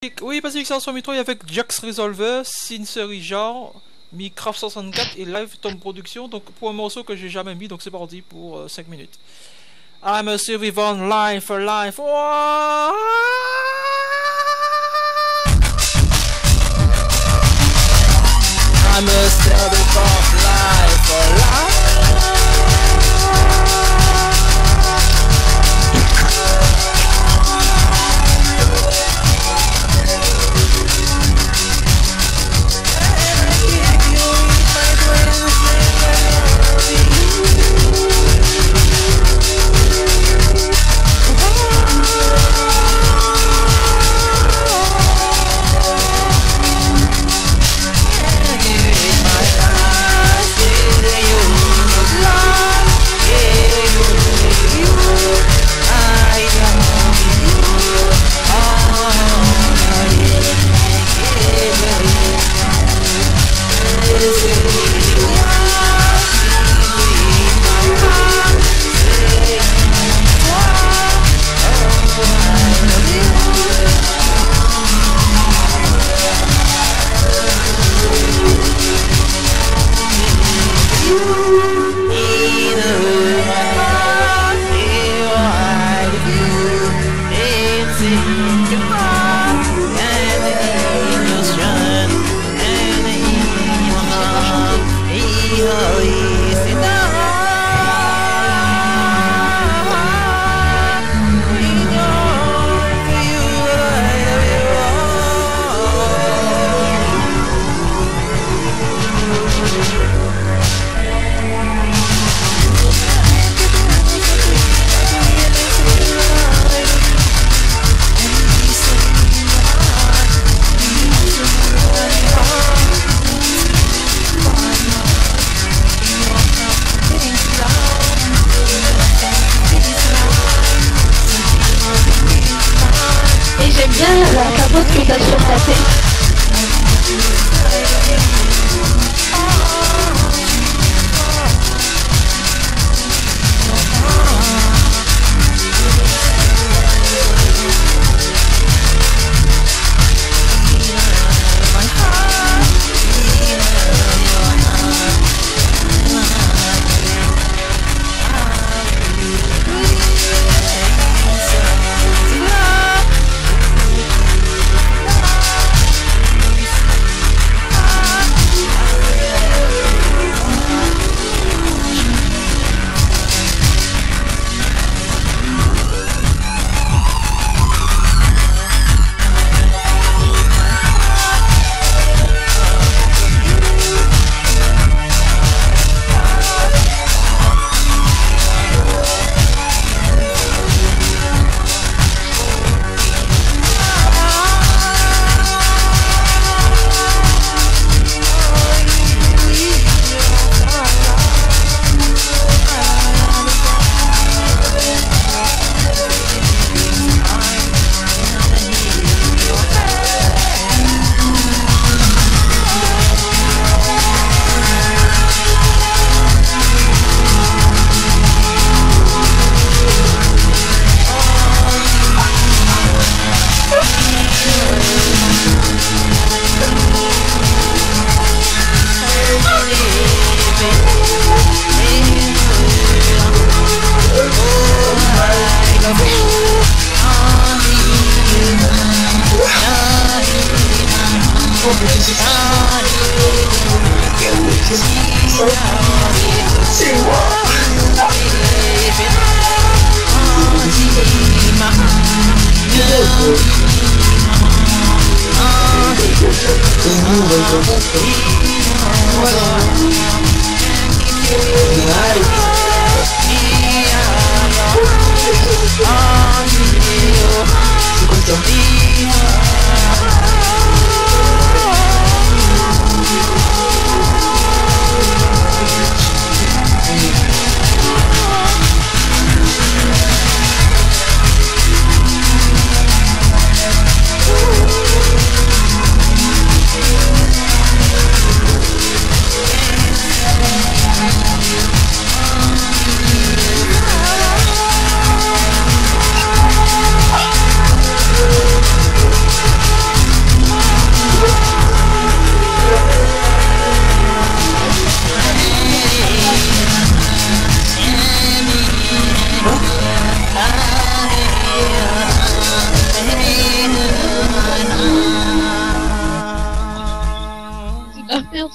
Oui, Pacific 503 avec Jax Resolver, Sincery Genre, Minecraft 64 et Live Tom Production. Donc pour un morceau que j'ai jamais mis, donc c'est parti pour 5 minutes. I'm a survivor life for life. Oh! I'm a survivor life for life. La capote que t'as sur ta tête.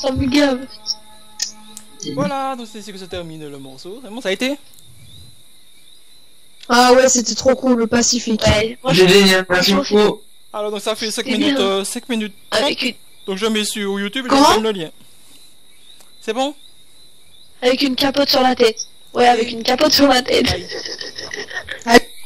Ça me gave. Voilà, donc c'est ici que se termine le morceau. C'est bon, ça a été? Ah ouais, c'était trop cool, le Pacifique. Ouais, moi J'ai génial, merci beaucoup. Alors donc ça fait 5 C'est minutes, bien. 5 minutes 30. avec une, Donc je mets sur YouTube et je Comment donne le lien. C'est bon? avec une capote sur la tête. Ouais, avec une capote sur la tête. Aïe.